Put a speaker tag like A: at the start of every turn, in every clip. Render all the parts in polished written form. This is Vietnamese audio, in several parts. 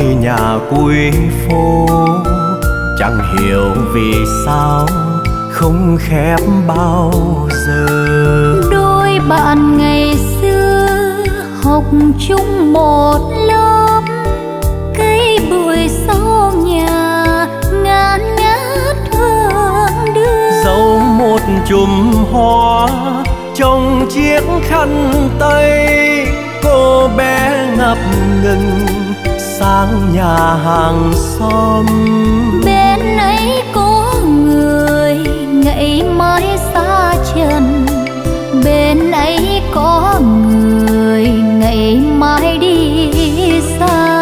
A: nhà cuối phố, chẳng hiểu vì sao không khép bao giờ.
B: Đôi bạn ngày xưa học chung một lớp, cây bụi sau nhà ngát ngát hương đưa.
A: Dấu một chùm hoa trong chiếc khăn tay, cô bé ngập ngừng sang nhà hàng xóm.
B: Bên ấy có người ngày mai xa trần, bên ấy có người ngày mai đi xa.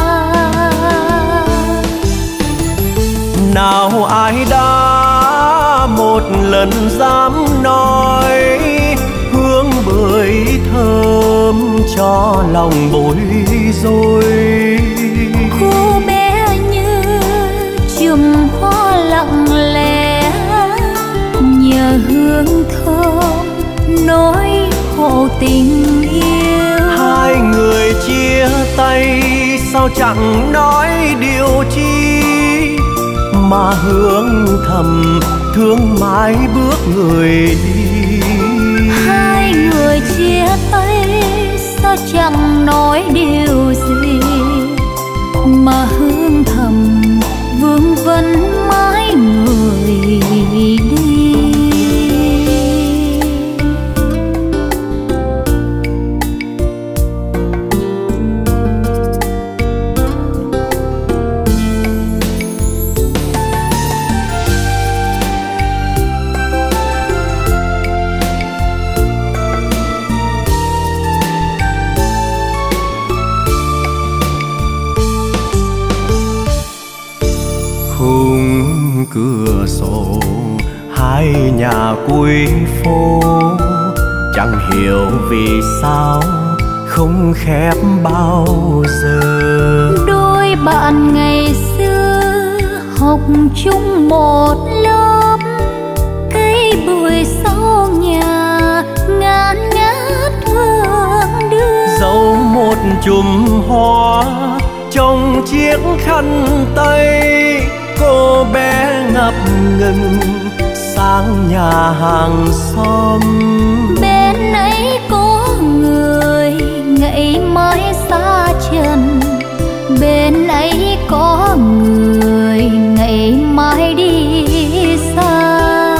A: Nào ai đã một lần dám nói hương bưởi thơm cho lòng bối rối.
B: Cô bé như chùm hoa lặng lẽ, nhờ hương thơm nói hộ tình yêu.
A: Hai người chia tay sao chẳng nói điều chi, mà hướng thầm thương mãi bước người đi.
B: Hai người chia tay sao chẳng nói điều gì, mà hướng thầm vương vấn mãi người đi.
A: Khung cửa sổ hai nhà cuối phố, chẳng hiểu vì sao không khép bao giờ.
B: Đôi bạn ngày xưa học chung một lớp, cây bụi sau nhà ngát ngát hương đưa.
A: Dấu một chùm hoa trong chiếc khăn tay, cô bé ngập ngừng sang nhà hàng xóm.
B: Bên ấy có người ngày mai xa trần, bên ấy có người ngày mai đi xa.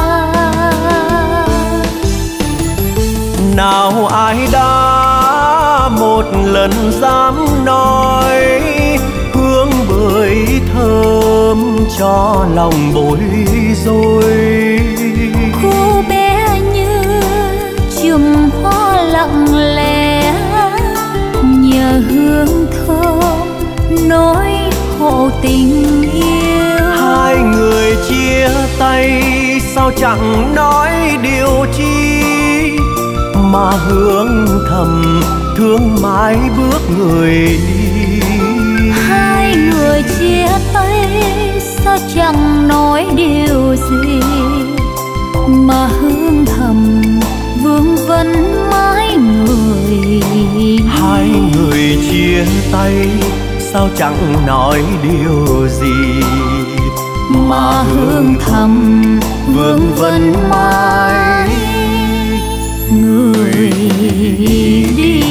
A: Nào ai đã một lần dám nói hương bưởi thơm cho lòng bối rối.
B: Cô bé như chùm hoa lặng lẽ, nhờ hương thơm nói hộ tình yêu.
A: Hai người chia tay sao chẳng nói điều chi, mà hướng thầm thương mãi bước người đi.
B: Hai người chia tay sao chẳng nói điều gì, mà hướng thầm vương vấn mãi người đi.
A: Hai người chia tay sao chẳng nói điều gì,
B: mà hướng thầm vương vấn mãi người đi.